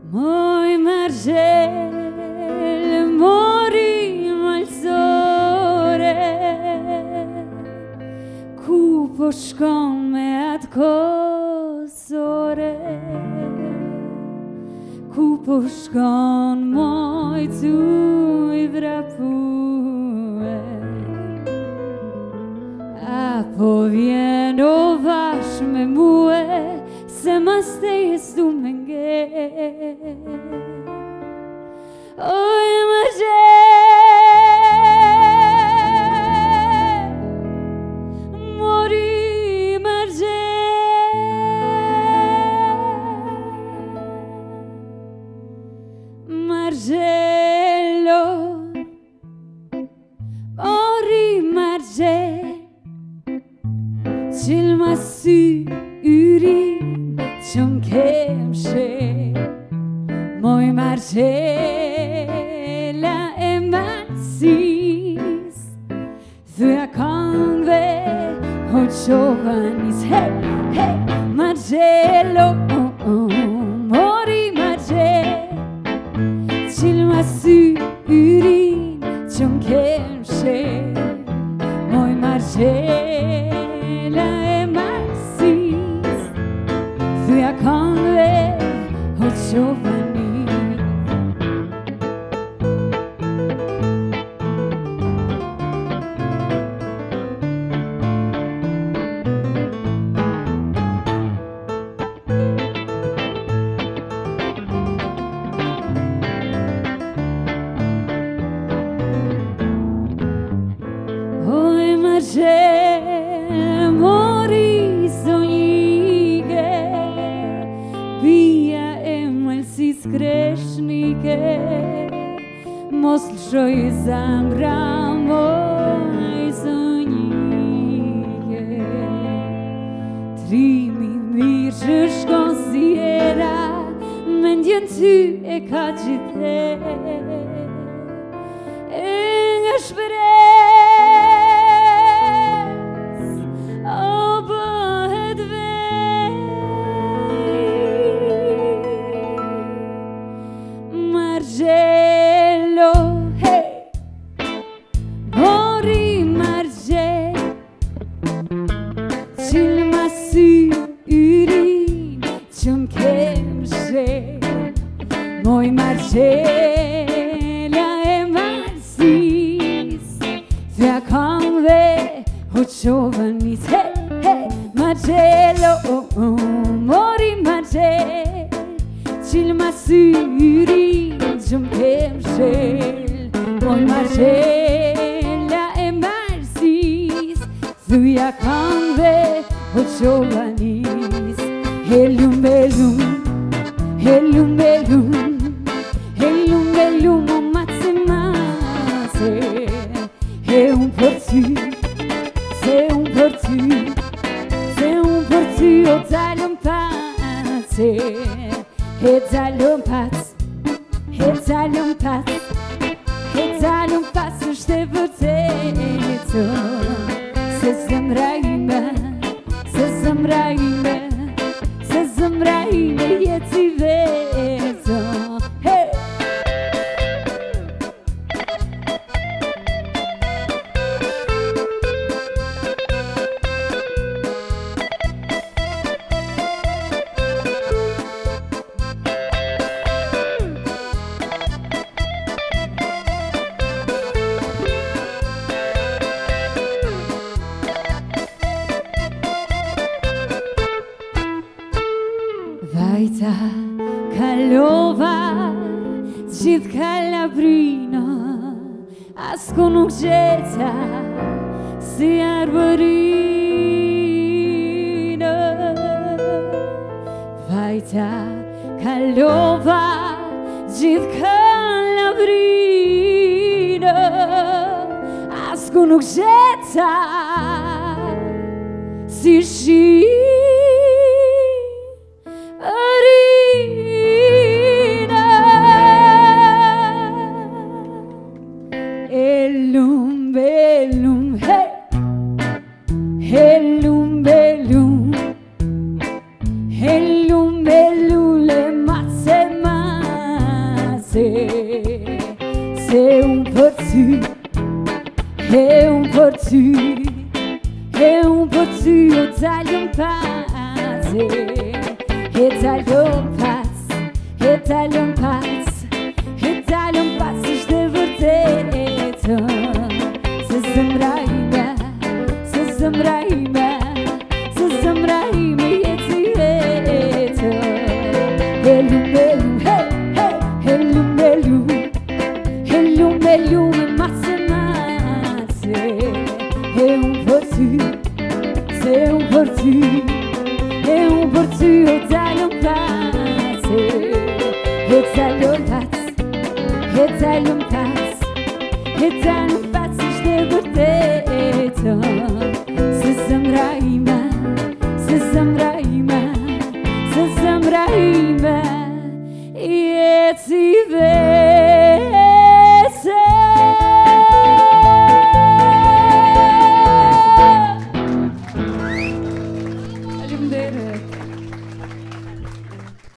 Moj margel mori malsore, ku po shkon me atë kosore, ku po shkon moj tu i vrapue, apo vjen o vash me mue, se mas te jesu me nge. Oj margel, mori Margello, mori margel, qilma sy yrin qëm kemshe. Moj margella e matsis, thuja kongve ho qovanis. Hey, hey, margello, mori margel, qilma sy yrin qëm kemshe. Moj margella e matsis, thuja kongve ho qovanis. Margel, mori sonjike, bia e mëlsis kreshnike, mos lëshoj zamra moj sonjike. Trimi mirë që shkon si era, mendjen ty e ka gjithë, e nga shpres Margello, hey, mori margel, qilma sy yrin qëm kemshe. Moj margella e matsis, thuja kongve ho qovanis. Hey, hey, margello, mori margel, qilma sy yrin qëm kemshe. Moj margella e matsis, thuja kongve ho qovanis. Helum belum, helum belum, helum belum o mace mace. E un për ty, se un për ty, se un për ty o dalëm pace. E dalëm pac, e dalëm pac, e dalëm pac është e vërtetë. Se zemra ime, se zemra ime, se zemra ime jetë i vetë. Hey! Vajta kalova gjithë Kalabrina, asku nuk gjeta si arbërina. Vajta kalova gjithë Kalabrina, asku nuk gjeta si Arina. Helum belum, hey, helum belum, helum belum le mace mace. ty, e unë për ty o talën pas, e talën pas, e talën pas, e talën pas ishte vërtetën, se zemra ime, se zemra ime, se zemra ime jetë i vetën. Helu melu, hey, hey, helu melu, helu melu me mace, e unë për ty, se unë për ty, e unë për ty o talën pas, e talën pas, e talën pas, e talën pas ishte vërtetën, se zemra ime, se zemra ime, se zemra ime jetë i vetën. Faleminderit.